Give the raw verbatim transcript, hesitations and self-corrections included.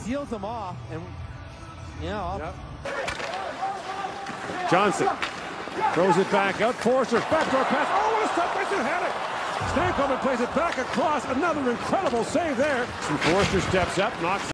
seals them off, and you know. Yep. Johnson throws it back out. Forster's backdoor pass. Oh, what a stop by suchanek! Stamkos plays it back across. Another incredible save there. And Forster steps up, knocks